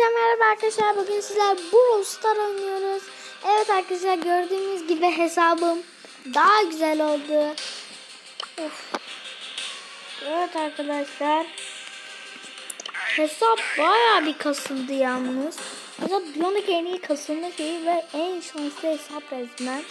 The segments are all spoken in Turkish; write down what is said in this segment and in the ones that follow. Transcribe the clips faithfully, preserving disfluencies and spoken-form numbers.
Hepinize merhaba arkadaşlar. Bugün sizler Brawl Stars oynuyoruz. Evet arkadaşlar, gördüğünüz gibi hesabım daha güzel oldu. Of. Evet arkadaşlar, hesap bayağı bir kasıldı yalnız. Hesap Biyondaki en iyi kasılma şeyi ve en şanslı hesap resmen.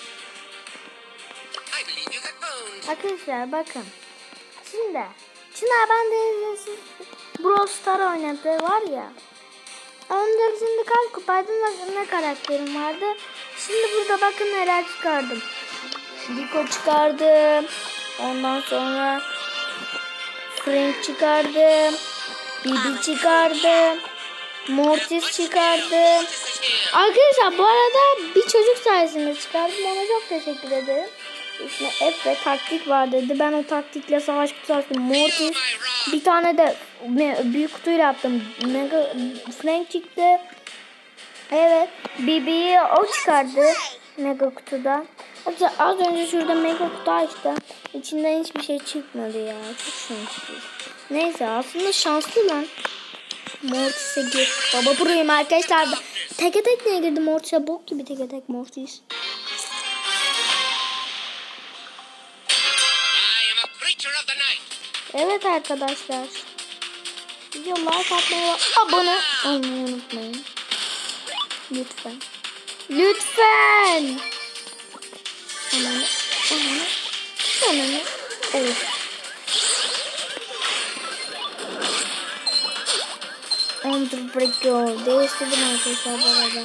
Arkadaşlar bakın. Şimdi Çınar ben de siz Brawl Stars oynadı var ya. Onda şimdi kaç kupaydım ve ne karakterim vardı. Şimdi burada bakın neler çıkardım. Rico çıkardım. Ondan sonra Frank çıkardım. Bibi çıkardım. Mortis çıkardım. Arkadaşlar bu arada bir çocuk sayesinde çıkardım. Ona çok teşekkür ederim. İşte F ve taktik var dedi. Ben o taktikle savaş kutusu açtım. Mortis. Bir tane de büyük kutuyla yaptım. Mega Frank çıktı. Evet. Bibi'yi o çıkardı. Mega kutuda. Hatta az önce şurada mega kutu açtı. İçinden hiçbir şey çıkmadı ya. Çok şanssız. Neyse aslında şanslı lan. Mortis'e gir. Baba burayım arkadaşlar. Teke tek niye girdim Mortis'e? Bok gibi teke tek Mortis. Evet arkadaşlar. Video like atmayı ve abone olmayı unutmayın. Lütfen. Lütfen. Ananı. Ananı. Ananı. Evet. Underbreaker. Değiştirdim arkadaşlar bu arada.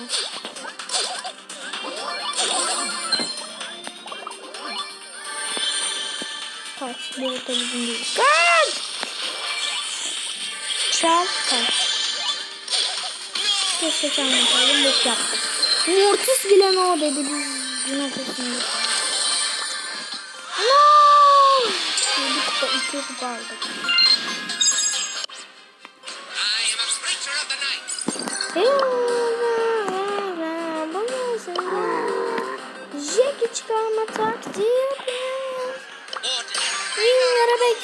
Kaç. Bu televizyon değil. Kaç. Çal. Kaç. Keşke çalmasaydım. Bok yaptım. Mortis bile no dedi. Biz yine kesinlikle. No. Bir kupa iki kupa aldık. Jackie çıkarma taktiği yapıyoruz. Yarabek.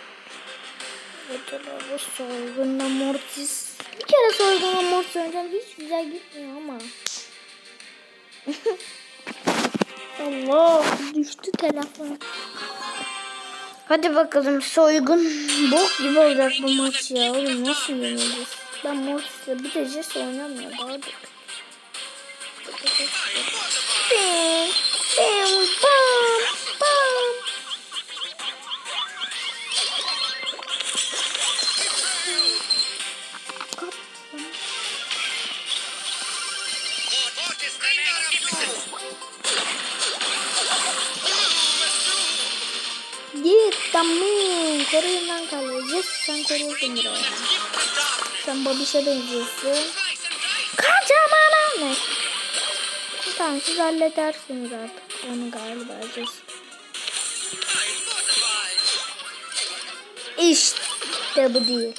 Bu soygunla Mortis. Bir kere soygunla Mortis oynayacağım. Hiç güzel gitmiyor ama. Allah düştü telefon. Hadi bakalım, soygun bok gibi olacak bu maç ya. Oğlum nasıl yeneceğiz? Ben Mortis'le bir de Jess oynamıyor. Daha da. Bam bam bam bam. Git tamam. Koruyun lan kalıyor. Sen koruyorsun buraya. Sen Bobiş'e benziyorsun. Kaçamana ne? Tamam siz halledersiniz artık. Onu galiba Jess. İşte bu değil.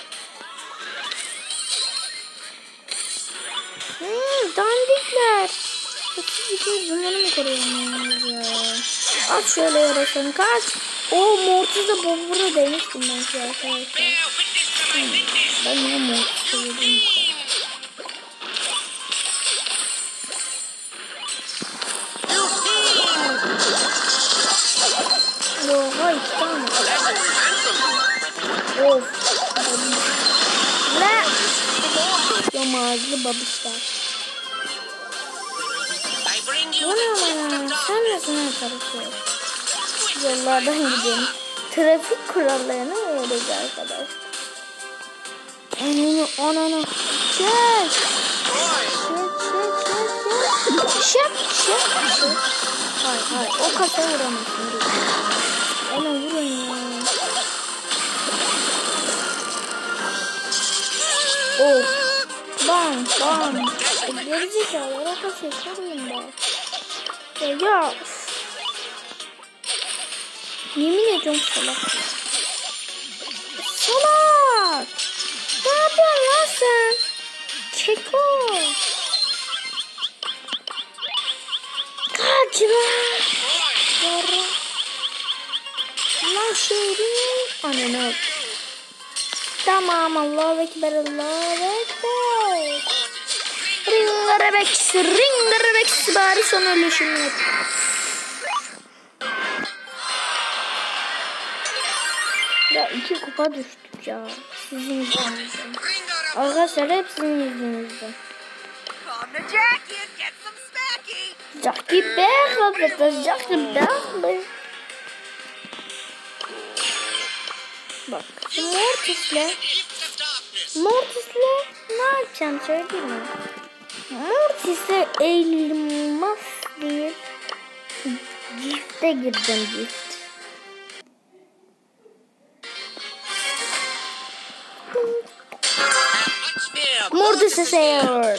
Hmm, dandikler. Siz iki zamanı mı koruyorsunuz ya? At şöyle yarasın kaç. O Mortis'e Bobber'a demiştim ben size arkadaşlar. Hmm, ben niye Mortis'e dedim ki? Oha iki tane. Of. Ne? Yom ağızlı babişler. Bu ne bana? Sen nesine karışıyorsun? Yollardan gidiyorum. Trafik kurallarına öğreneceğiz arkadaş. Ananı ananı. Çek. Çek çek çek çek. Şak şak şak. Hayır hayır o kasaya vuramazsın. Ona vurun ya. Of. Bam bam. Gerizekalı o kasaya sarayım ben. Ya ya. Yemin ediyorum salak. Salak. Ne yapıyorsun lan sen? Keko. Kaç lan. Yara. Lan şöyle. Anne. Tamam, Allahu Ekber, Allahu Ekber. Ring Rebex, Ring Rebex, bari son ölüşümü yap. Ya iki kupa düştük ya. Sizin yüzünüzden. Arkadaşlar hep sizin yüzünüzden. Jackie Bear, arkadaşlar Jackie Bear. Bak, Mortis'le Mortis'le ne yapacağım söyleyeyim mi? Mortis'e elmas değil, Gift'e gireceğim, Gift. Mortis'e seviyor.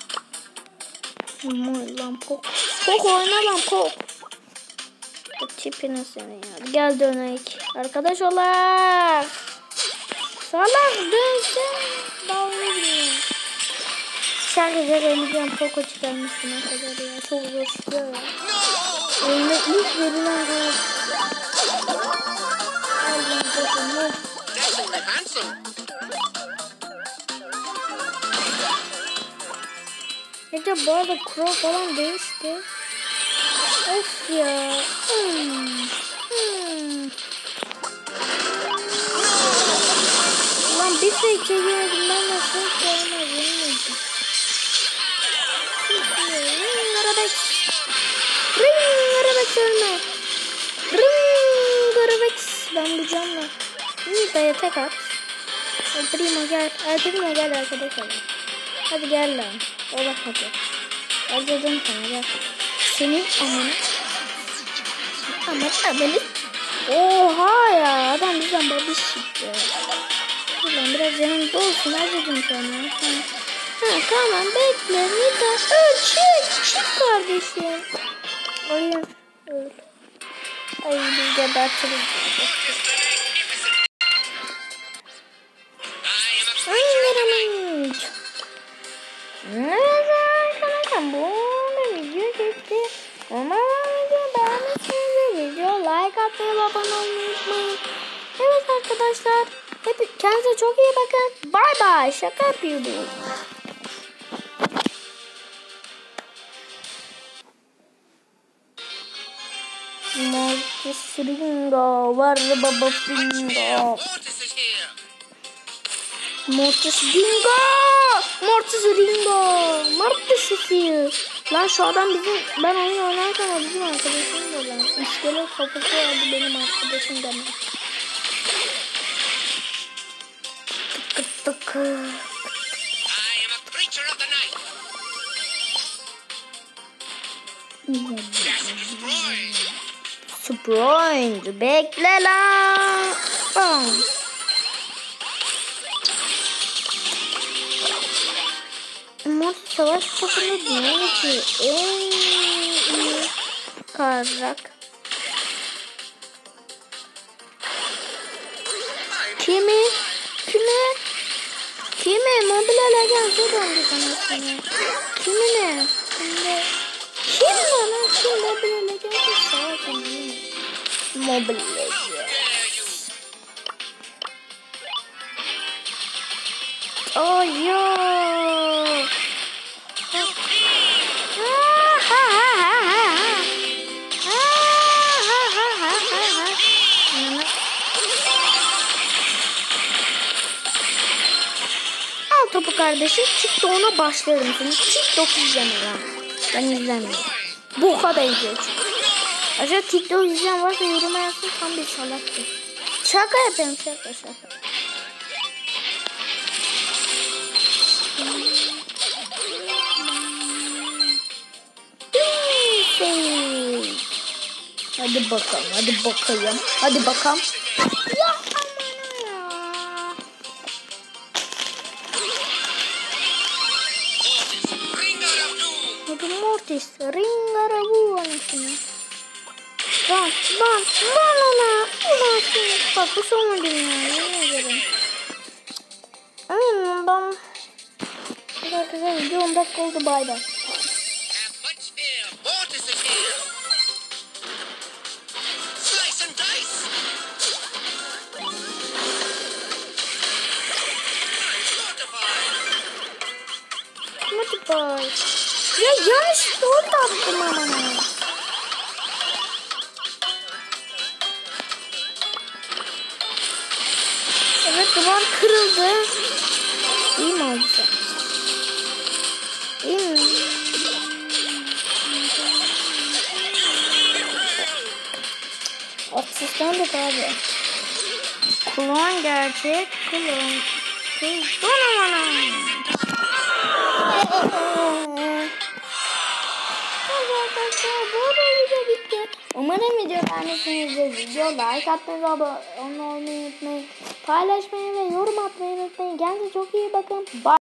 Lan Pok. Pok oyna lan Pok. Tipine seni ya. Gel dönek. Arkadaş olarak. Salak dönsün. Dalga gidiyor. Şarkıda deneyeceğim. Poko çıkarmışsın o kadar ya. Çok zor çıkıyor ya. Oyunda ilk verilen gol. Allah'ım Poko'nun. Ece bu arada Crow falan değişti. Of ya. Hmm. Hmm. Lan bir şey çekemedim, ben de çok sevmezdim. Ring Arabex. Ring Arabex ölme. Ring Arabex. Ben bu canla. İyi daya tek at. Primo gel. Primo gel arkadaşlar. Hadi gel lan. Ola hadi. Harcadım sana gel. Senin amanı. Aman amanı. Oha ya. Adam bizden babiş çıktı. Ulan biraz yanımda olsun. Harcadım sana. Ha. Ha tamam bekle. Nida. Öl çık. Çık kardeşim. Oyun. Öl. Ay biz gebertiriz. Ay yaramın. Neyse arkadaşlar bu video çekti. Umarım video beğenmişsinizdir. Video like atmayı ve abone olmayı unutmayın. Evet arkadaşlar. Hep kendinize çok iyi bakın. Bye bye. Şaka yapıyordum. Mortis Ringo var baba Ringo. Mortis Ringo. Mortis Ringo. Mortis Ringo. Lan şu adam bizim, ben oyun oynarken o bizim arkadaşım da lan. İskelet kafası vardı benim arkadaşım demek. Tık tık tık. Surprise. Bekle lan. Mortis savaş topunu dinlemek için en iyi karak. Kimi? Kimi? Kimi? Mobile Legends'e döndü sanırsın. Kimi ne? Şimdi kim lan? Kim Mobile Legends'e savaş oynuyor? Mobile Legends. Oh yo. Al topu kardeşim. TikTok'una başlarım seni. TikTok izleme lan. Ben izlemiyorum. Bu kadar izliyor çünkü. Acaba TikTok izleyen varsa yoruma yazsın, tam bir salaktır. Şaka yapayım, şaka şaka. Hadi bakalım, hadi bakayım, hadi bakalım. Ya aman ya. Hadi Mortis, Ringarabu anasını. Lan, lan, lan ona. Ulan seni, bak bu son ödüm ya, yemin ederim. Aynen ben. Arkadaşlar video on dakika oldu, bay bay. Piper. Ya yanlış doğru attım ama. Evet, duvar kırıldı. İyi mi oldu sen? İyi mi? Asistan da abi. Kulağın gerçek. Kulağın. Kulağın bana. Umarım video beğenmişsinizdir. Video like atmayı ve abone olmayı unutmayın. Paylaşmayı ve yorum atmayı unutmayın. Kendinize çok iyi bakın. Bye.